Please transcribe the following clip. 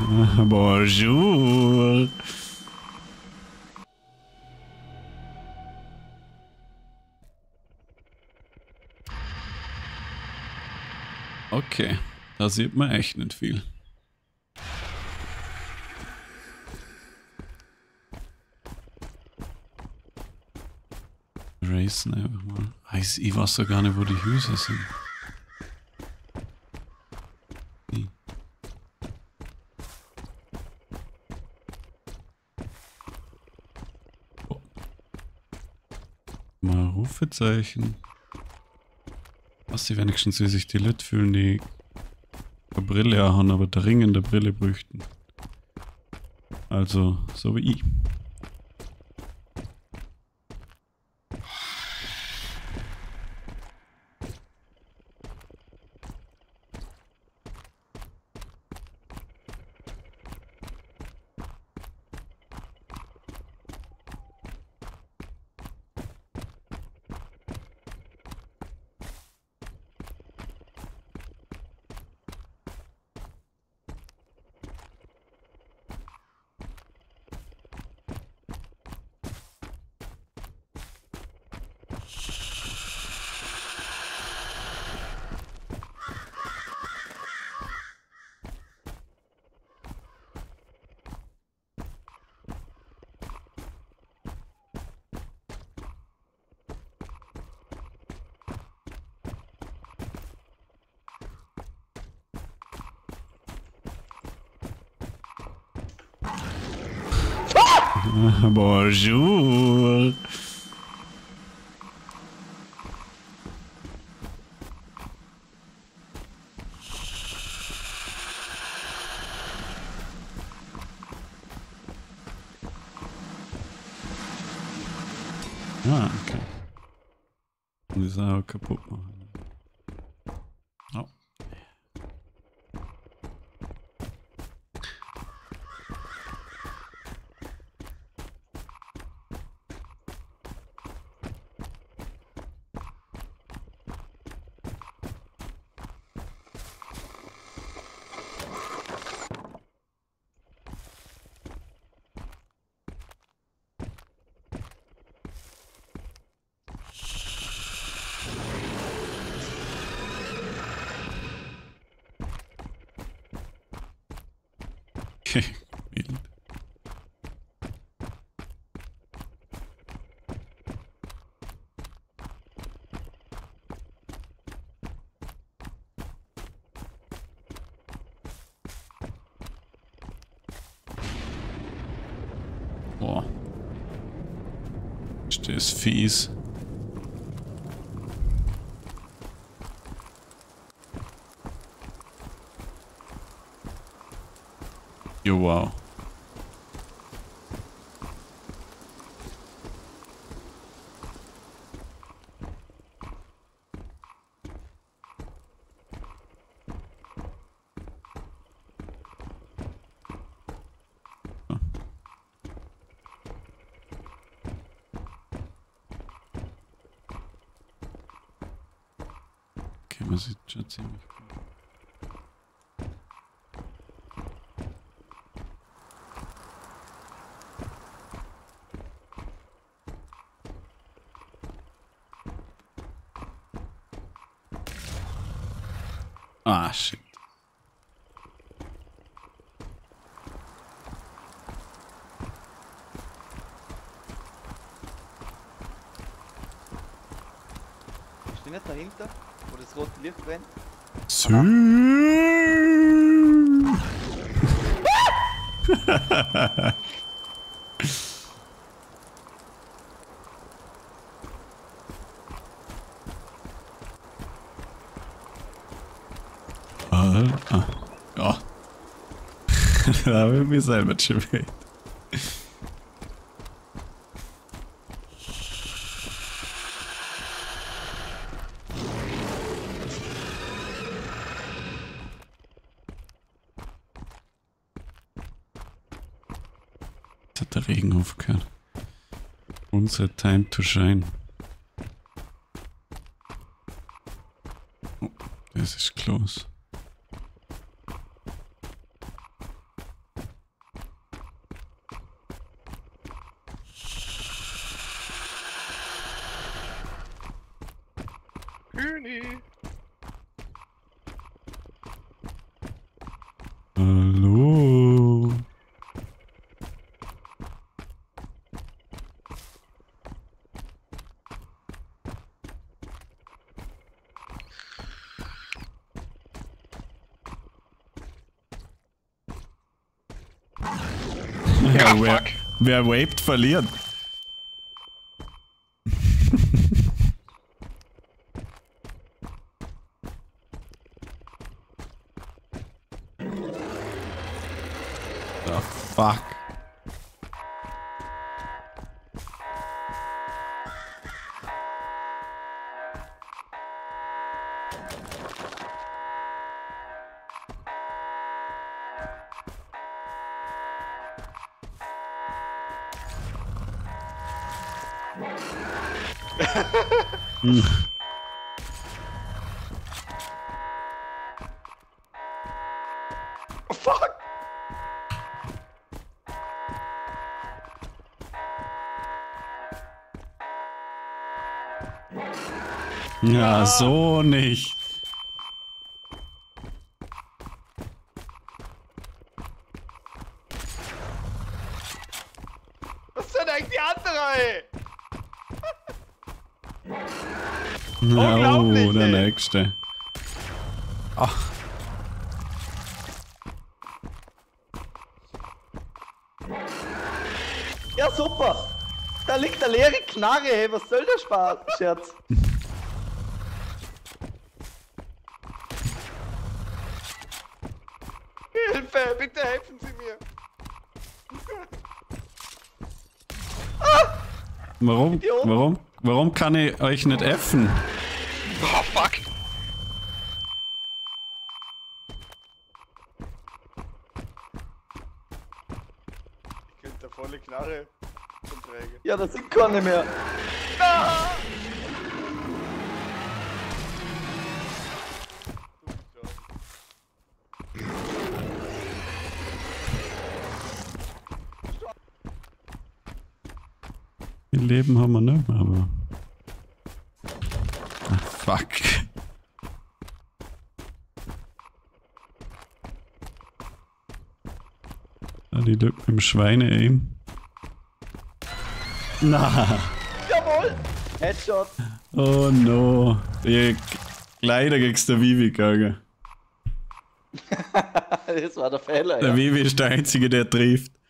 Bonjour. Okay, da sieht man echt nicht viel. Racen einfach mal. Ich weiß doch gar nicht, wo die Hüse sind. Oh. Mal Rufezeichen. Was die wenigstens, wie sich die Leute fühlen, die eine Brille haben, aber der Ring in der Brille bräuchten. Also, so wie ich. Bonjour. Ah, okay. Die Sau kaputt machen. Oh. Okay, wild. Boah. Das ist fies. Jo, wow. Okay, man sieht schon ziemlich gut. Ah, shit. Bist du nicht dahinter, wo das rote Licht brennt? Sü Ah, ja. Da habe ich mich selber schon weh. Jetzt hat der Regen aufgehört. Unsere Time to Shine. Oh, das ist close. Ja, wer vaped, verliert. Oh, fuck. Oh, fuck! Ja, so nicht. Was ist denn eigentlich die andere, ey? Ja, Unglaublich, der ey. nächste. Ach. Ja, super! Da liegt eine leere Knarre, hey, was soll der Spaß, Scherz? Hilfe, bitte helfen Sie mir! Warum? Idiot. Warum kann ich euch nicht effen? Oh, fuck. Ich könnte volle Knarre verträge. Ja, das sind keine mehr. Ah! Viel Leben haben wir nicht mehr, aber... Ah, fuck. Da die Lücke im Schweine-Aim. Na. Jawohl! Headshot! Oh no. Leider kriegst du Vivi, Gage. Das war der Fehler, Der ja. Vivi ist der Einzige, der trifft.